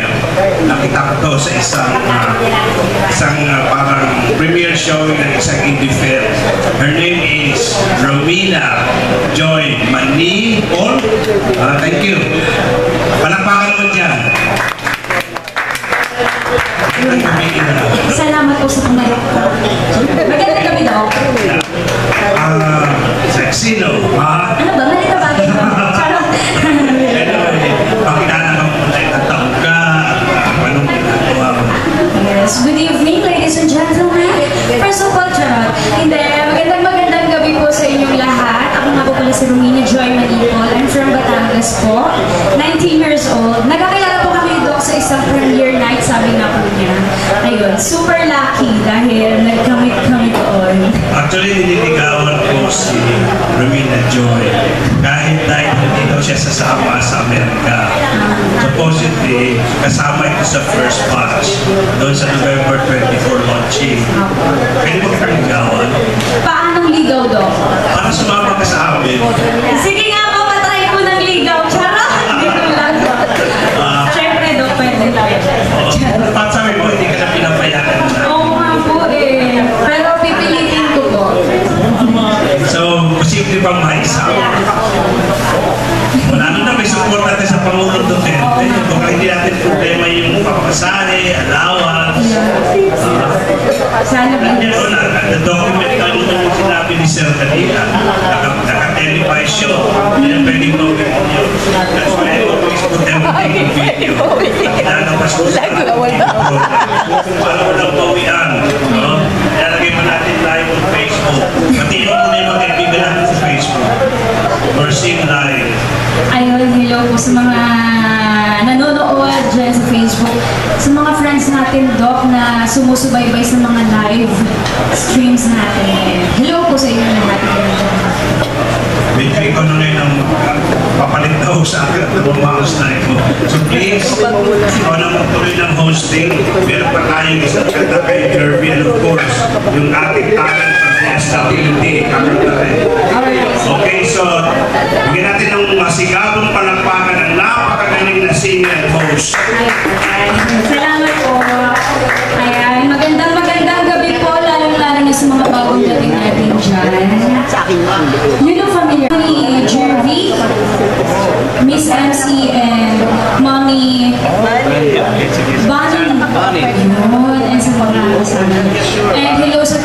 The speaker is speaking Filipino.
Premiere. Nakita ko to sa isang parang premiere showing ng isang indie film. Her name is Romina Joy Manipol. Thank you. Palakpakan mo dyan. Salamat po sa pumayag po. Maganda kami daw. Sexy, no? Ano ba? Mali ka ba? Charot. Pakilala ka muna yung taong ka. Anong ginagawa mo? Yes. Good evening, ladies and gentlemen. First of all, charot. Hindi. Magandang gabi po sa inyong lahat. Ako nga po pala si Romina Joy Manipol. I'm from Batangas po. 19 years old. Nagkakilala po kami doon sa isang premiere night, sabi nga po niya. Ayun, super lucky dahil nag-commit kami doon. Actually, nililigawan ko si Romina Joy. Kahit dahil hindi daw siya sasama sa Amerika. Supposedly, kasama ito sa first batch doon sa November 24 launching. Pwede mo ka ligawan? Paanong ligaw doon? Para sumama ka sa amin. Sige nga po, patry ko ng ligaw. Charot! Dito lang. Siyempre doon, pwede lang. At sabi mo, hindi ka na pinapayagan na. Oo nga po eh. Pero pipilitin ko po. So, posible bang maisama? Lalo na may support natin sa Pangulong Duterte. Kung hindi natin problema yung pamasahe, allowance. Sana ba? Na-document ka naman yung sinabi ni Sir kanina. Naka-telefy siya. Hindi na pwedeng gawin yun. That's why I always put everything in video. Lalabas ko sa para walang bawian. Lalagay pa natin live on Facebook. Patiin ko na yung mga kaibigan natin sa Facebook. Or sing live. Ayun, hello po sa mga nanonood dyan sa Facebook. Sa mga friends natin, Doc, na sumusubaybay sa mga live streams natin. Hello po sa inyo lahat. Medyo ikaw na ngayon ang papalit daw sa akin at lumamahos na ito. So please, ikaw na magtuloy ng hosting. Meron pa tayong isang kanta kay Kirby and of course, yung ating talent sa SWD. Okay, so bigyan natin ng masigabong palakpakan ng napakagaling na singer and host. Salamat po. Ayan, magandang gabi po, lalong-lalo na sa mga bagong dating natin dyan. You know familiar ni Jervy, Miss MC, and Mommy Bonnie. Yun, and sa mga kasama. And hello sa